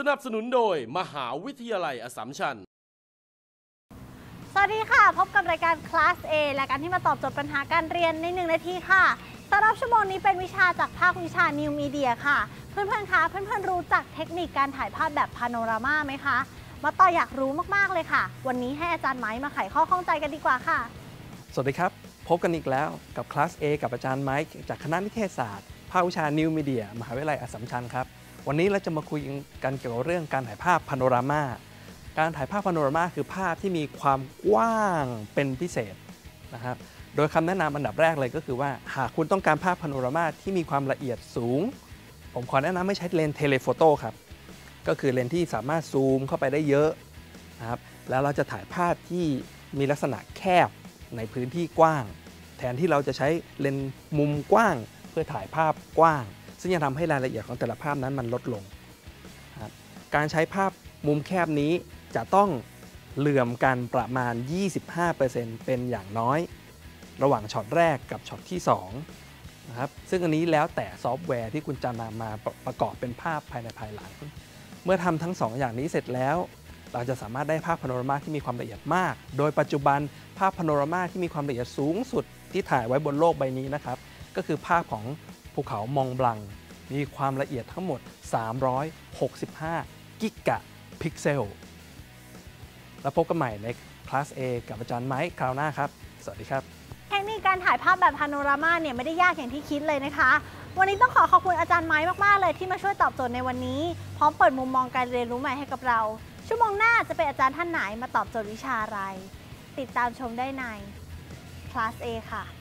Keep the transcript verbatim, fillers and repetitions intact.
นับสนุนโดยมหาวิทยาลัยอัสสัมชัญสวัสดีค่ะพบกับรายการ Class A และการที่มาตอบโจทย์ปัญหาการเรียนในหนึ่งนาทีค่ะสำหรับชั่วโมงนี้เป็นวิชาจากภาควิชา New Media ค่ะเพื่อนๆคะเพื่อนๆรู้จักเทคนิคการถ่ายภาพแบบพาโนรามาไหมคะมาต่ออยากรู้มากๆเลยค่ะวันนี้ให้อาจารย์ไม้มาไขข้อข้องใจกันดีกว่าค่ะสวัสดีครับพบกันอีกแล้วกับ Class A กับอาจารย์ไม้จากคณะนิเทศศาสตร์ภาควิชา New Media มหาวิทยาลัยอัสสัมชัญครับวันนี้เราจะมาคุยกันเกี่ยวกับเรื่องการถ่ายภาพพาโนรามาการถ่ายภาพพาโนรามาคือภาพที่มีความกว้างเป็นพิเศษนะครับโดยคำแนะนำอันดับแรกเลยก็คือว่าหากคุณต้องการภาพพาโนรามาที่มีความละเอียดสูงผมขอแนะนำให้ใช้เลนส์เทเลโฟโต้ครับก็คือเลนส์ที่สามารถซูมเข้าไปได้เยอะนะครับแล้วเราจะถ่ายภาพที่มีลักษณะแคบในพื้นที่กว้างแทนที่เราจะใช้เลนส์มุมกว้างเพื่อถ่ายภาพกว้างซึ่งจะทำให้รายละเอียดของแต่ละภาพนั้นมันลดลงครับการใช้ภาพมุมแคบนี้จะต้องเหลื่อมกันประมาณ ยี่สิบห้าเปอร์เซ็นต์ เป็นอย่างน้อยระหว่างช็อตแรกกับช็อตที่สองนะครับซึ่งอันนี้แล้วแต่ซอฟต์แวร์ที่คุณจะนำมาประกอบเป็นภาพภายในภายหลังเมื่อทำทั้งสองอย่างนี้เสร็จแล้วเราจะสามารถได้ภาพพาโนรามาที่มีความละเอียดมากโดยปัจจุบันภาพพาโนรามาที่มีความละเอียดสูงสุดที่ถ่ายไว้บนโลกใบนี้นะครับก็คือภาพของภูเขามองบลังมีความละเอียดทั้งหมดสามร้อยหกสิบห้ากิกะพิกเซลแล้วพบกันใหม่ในคลาส A กับอาจารย์ไม้คราวหน้าครับสวัสดีครับเทคนิคการถ่ายภาพแบบพาโนรามาเนี่ยไม่ได้ยากอย่างที่คิดเลยนะคะวันนี้ต้องขอขอบคุณอาจารย์ไม้มากๆเลยที่มาช่วยตอบโจทย์ในวันนี้พร้อมเปิดมุมมองการเรียนรู้ใหม่ให้กับเราชั่วโมงหน้าจะเป็นอาจารย์ท่านไหนมาตอบโจทย์วิชาอะไรติดตามชมได้ใน Class A ค่ะ